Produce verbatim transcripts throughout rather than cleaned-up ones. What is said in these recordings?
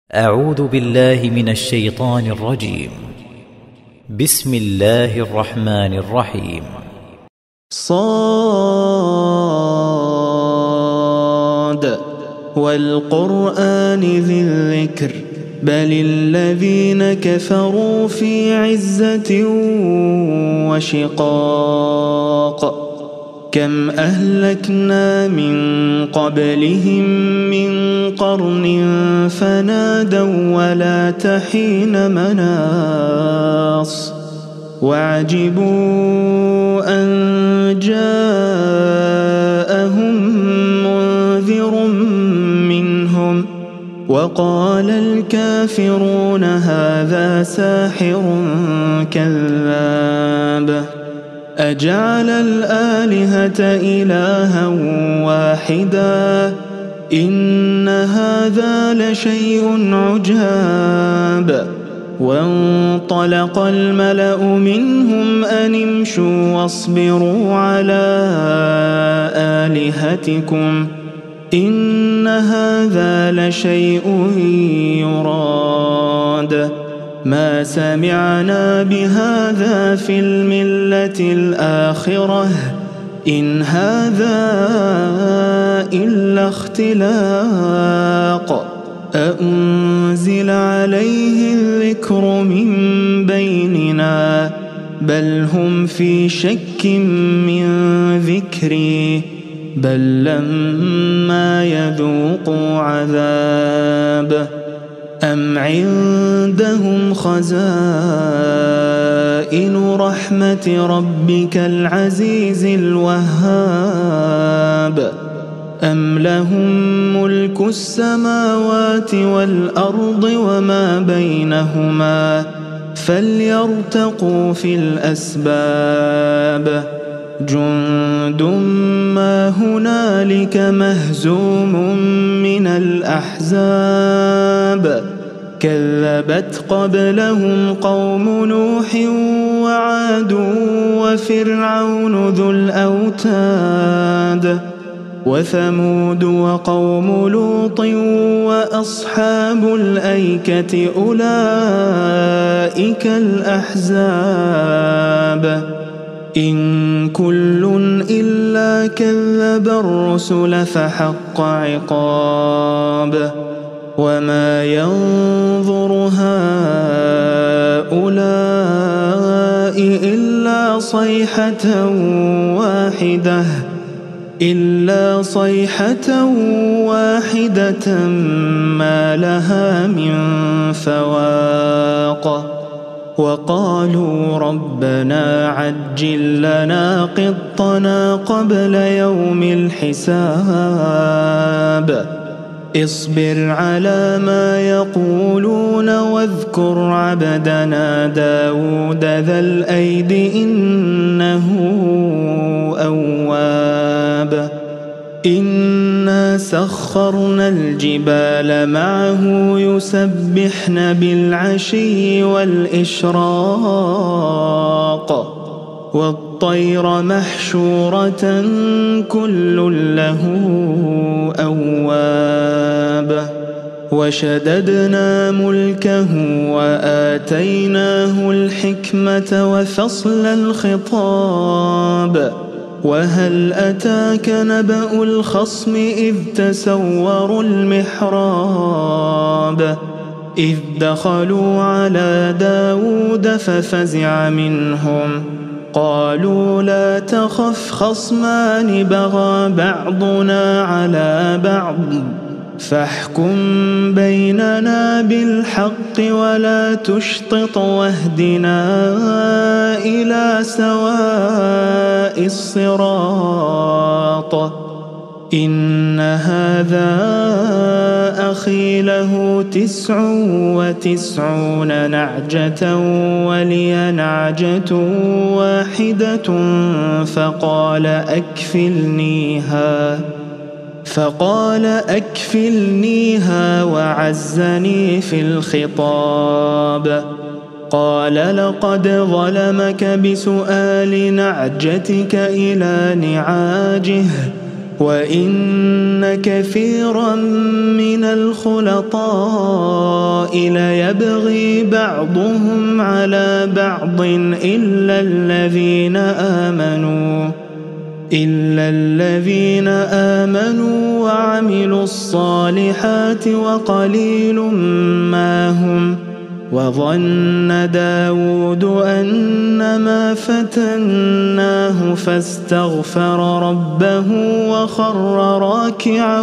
أعوذ بالله من الشيطان الرجيم. بسم الله الرحمن الرحيم. صاد والقرآن ذي الذكر بل الذين كفروا في عزة وشقاق كم أهلكنا من قبلهم من قرن فنادوا ولا تحين مناص وعجبوا أن جاءهم منذر منهم وقال الكافرون هذا ساحر كذاب أجعل الآلهة إلها واحدا إن هذا لشيء عجاب وانطلق الملأ منهم أن امشوا واصبروا على آلهتكم إن هذا لشيء يراد ما سمعنا بهذا في الملة الآخرة إن هذا إلا اختلاق أأنزل عليه الذكر من بيننا بل هم في شك من ذكري بل لما يذوقوا عذاب أم عندهم خزائن رحمة ربك العزيز الوهاب أم لهم ملك السماوات والأرض وما بينهما فليرتقوا في الأسباب جند ما هنالك مهزوم من الأحزاب كذبت قبلهم قوم نوح وعاد وفرعون ذو الأوتاد وثمود وقوم لوط وأصحاب الأيكة أولئك الأحزاب إن كل إلا كذب الرسل فحق عقاب وما ينظر هؤلاء إلا صيحة واحدة إلا صيحة واحدة ما لها من فواق وقالوا ربنا عجل لنا قطنا قبل يوم الحساب اصبر على ما يقولون واذكر عبدنا داود ذا الأيد إنه أواب إنا سخرنا الجبال معه يسبحن بالعشي والإشراق والطير محشورة كل له أواب وشددنا ملكه وآتيناه الحكمة وفصل الخطاب وهل أتاك نبأ الخصم إذ تسوروا المحراب إذ دخلوا على داود ففزع منهم قالوا لا تخف خصمان بغى بعضنا على بعض فاحكم بيننا بالحق ولا تشطط واهدنا إلى سواء الصراط إن هذا أخي له تسع وتسعون نعجة ولي نعجة واحدة فقال أكفلنيها فقال أكفلنيها وعزني في الخطاب قال لقد ظلمك بسؤال نعجتك إلى نعاجه وإن كثيرا من الخلطاء إسرائيل يبغي بعضهم على بعض إلا الذين آمنوا إلا الذين آمنوا وعملوا الصالحات وقليل ما هم. وظن داود أنما فتناه فاستغفر ربه وخر راكعا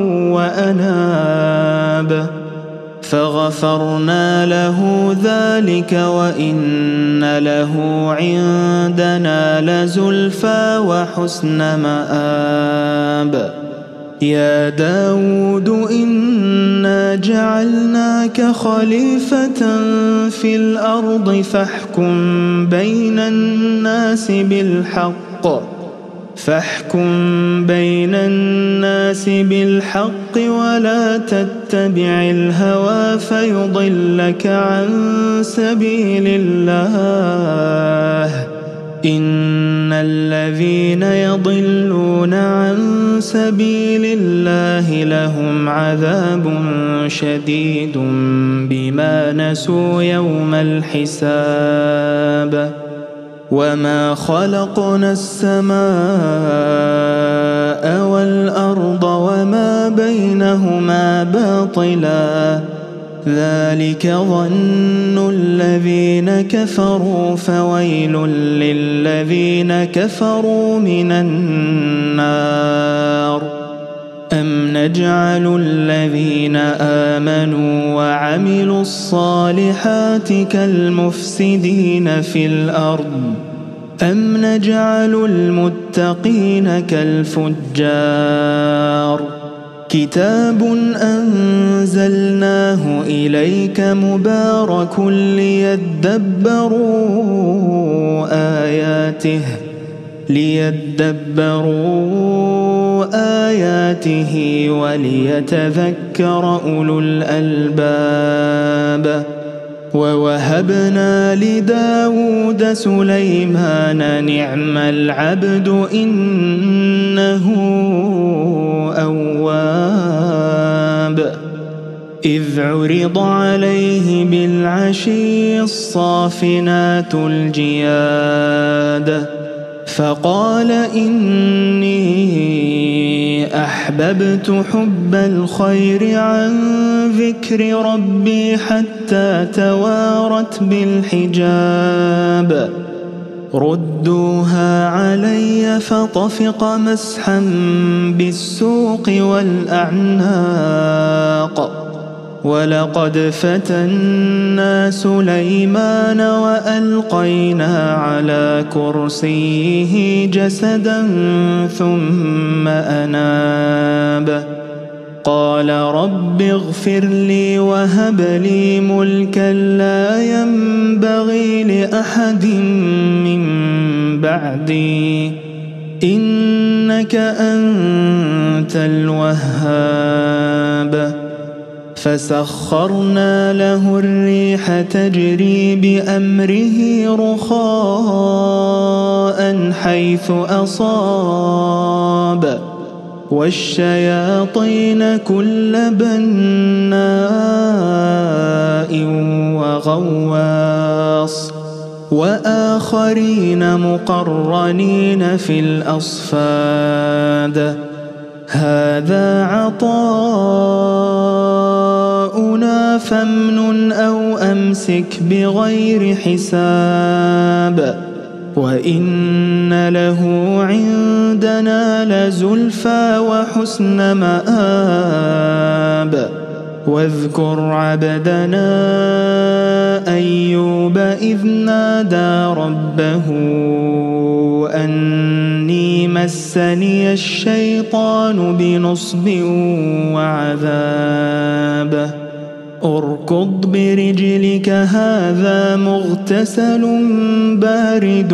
وأناب فغفرنا له ذلك وإن له عندنا لزلفى وحسن مآب. يا داود إنا جعلناك خليفة في الأرض فاحكم بين الناس بالحق فاحكم بين الناس بالحق ولا تتبع الهوى فيضلك عن سبيل الله. إن الذين يضلون عن سبيل الله لهم عذاب شديد بما نسوا يوم الحساب. وما خلقنا السماء والأرض وما بينهما باطلا ذلك ظن الذين كفروا فويل للذين كفروا من النار. أم نجعل الذين آمنوا وعملوا الصالحات كالمفسدين في الأرض أم نجعل المتقين كالفجار. كتاب أنزلناه إليك مبارك ليدبروا آياته ليدبروا آياته وليتذكر أولو الألباب. ووهبنا لداود سليمان نعم العبد إنه أواب. إذ عرض عليه بالعشي الصافنات الجياد فقال إني أحببت حب الخير عن ذكر ربي حتى توارت بالحجاب. ردوها علي فطفق مسحا بالسوق والأعناق. ولقد فتنا سليمان وألقينا على كرسيه جسدا ثم أناب. قال رب اغفر لي وهب لي ملكا لا ينبغي لأحد من بعدي إنك أنت الوهاب. فسخرنا له الريح تجري بأمره رخاء حيث أصاب والشياطين كل بناء وغواص وآخرين مقرنين في الأصفاد. هذا عطاؤنا فامنن أو أمسك بغير حساب. وإن له عندنا لزلفى وحسن مآب. واذكر عبدنا أيوب إذ نادى ربه أني مسني الشيطان بنصب وعذاب. اركض برجلك هذا مغتسل بارد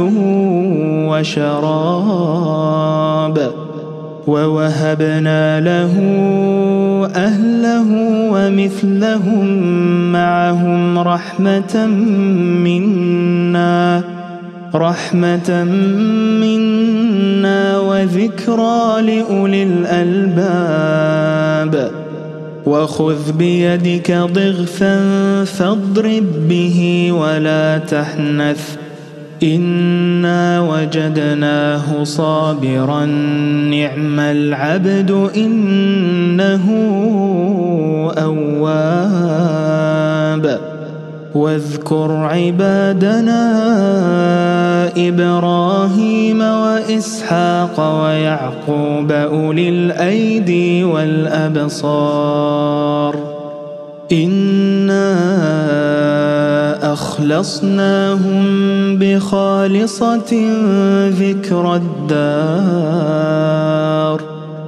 وشراب. ووهبنا له أهله ومثلهم معهم رحمة منا رحمة منا وذكرى لأولي الألباب. وخذ بيدك ضغثا فاضرب به ولا تحنث إنا وجدناه صابرا نعم العبد إنه أواب واذكر عبادنا إبراهيم وإسحاق ويعقوب أولي الأيدي والأبصار إنا أخلصناهم بخالصة ذكر الدار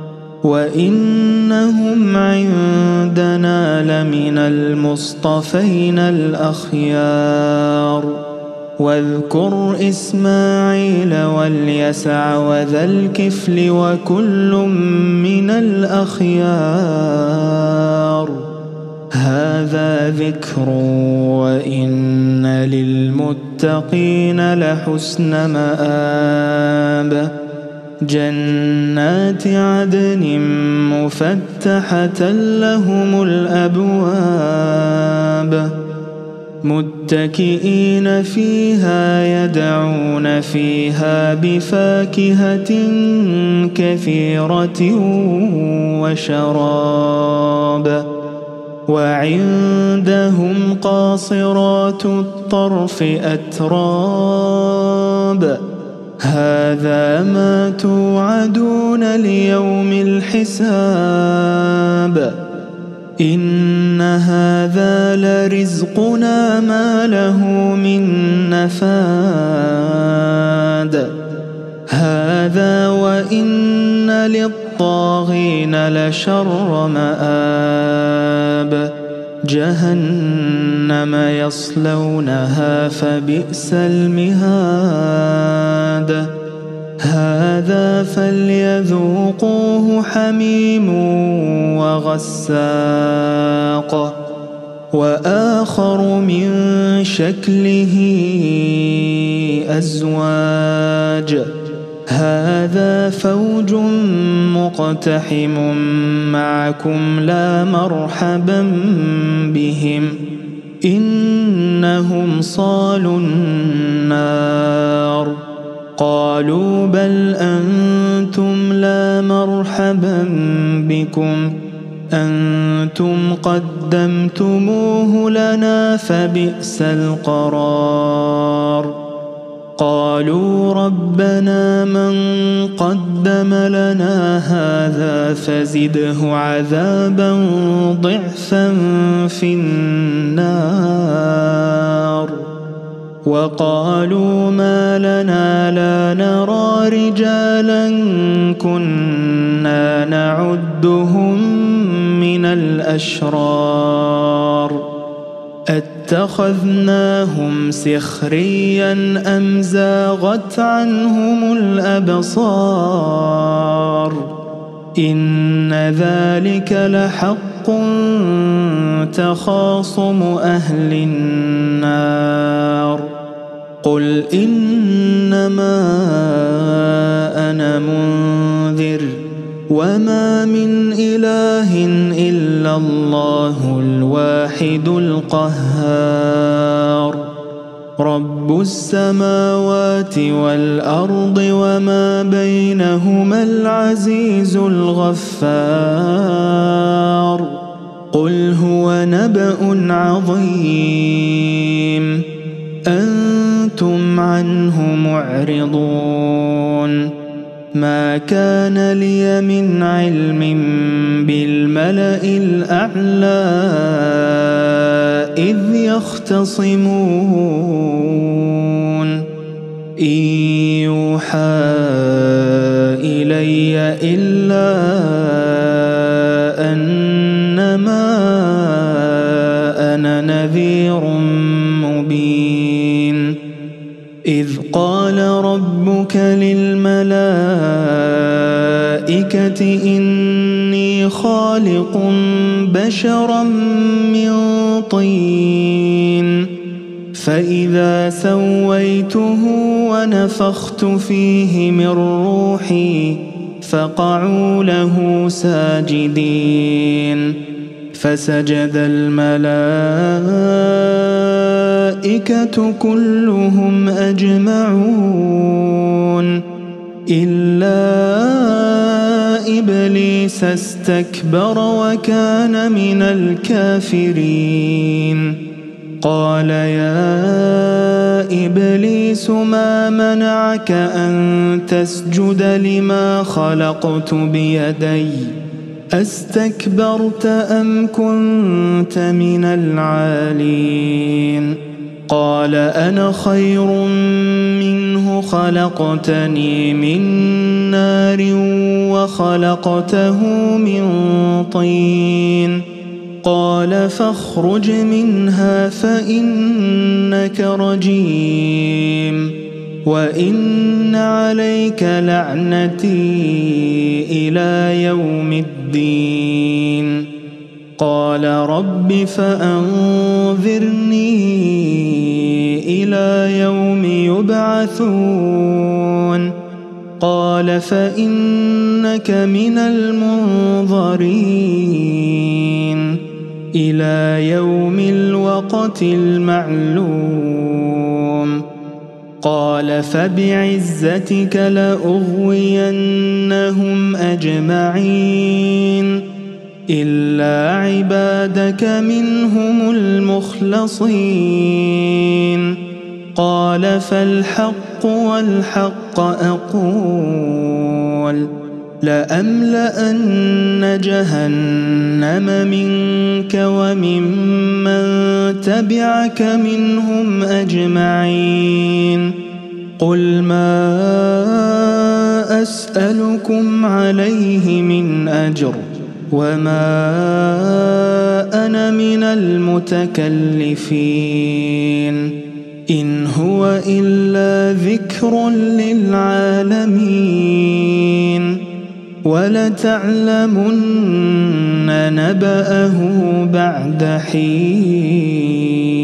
وإنهم عندنا لمن المصطفين الأخيار واذكر إسماعيل واليسع وذا الكفل وكل من الأخيار هذا ذكر وإن للمتقين لحسن مآب جنات عدن مفتحة لهم الأبواب متكئين فيها يدعون فيها بفاكهة كثيرة وشراب وعندهم قاصرات الطرف أتراب هذا ما توعدون ليوم الحساب إن هذا لرزقنا ما له من نفاد هذا وإن للطاغين لشر مآب جهنم يصلونها فبئس المهاد هذا فليذوقوه حميم وغساق وآخر من شكله أزواج هذا فوج مقتحم معكم لا مرحبا بهم إنهم صالوا النار قالوا بل أنتم لا مرحبا بكم أنتم قدمتموه لنا فبئس القرار قالوا ربنا من قدم لنا هذا فزده عذابا ضعفا في النار وقالوا ما لنا لا نرى رجالا كنا نعدهم من الأشرار اتخذناهم سخريا أم زاغت عنهم الأبصار إن ذلك لحق تخاصم أهل النار قل إنما أنا منذر وما من إله إلا الله الواحد القهار رب السماوات والأرض وما بينهما العزيز الغفار قل هو نبأ عظيم أنتم عنه معرضون ما كان لي من علم بالملأ الأعلى إذ يختصمون إن يوحى إلي إلا أنما أنا نذير مبين إذ قال ربك للملائكة إني خالق بشرا من طين فإذا سويته ونفخت فيه من روحي فقعوا له ساجدين فسجد الملائكة كلهم أجمعون إلا إبليس استكبر وكان من الكافرين. قال يا إبليس ما منعك أن تسجد لما خلقت بيدي أستكبرت أم كنت من العالين؟ قال أنا خير منه خلقتني من نار وخلقته من طين. قال فاخرج منها فإنك رجيم وإن عليك لعنتي إلى يوم الدين. قال رب فأنظرني إلى يوم يبعثون. قال فإنك من المنظرين إلى يوم الوقت المعلوم. قال فبعزتك لأغوينهم أجمعين إلا عبادك منهم المخلصين. قال فالحق والحق أقول لأملأن جهنم منك وممن تبعك منهم أجمعين. قل ما أسألكم عليه من أجر وما أنا من المتكلفين إن هو إلا ذكر للعالمين ولتعلمن نبأه بعد حين.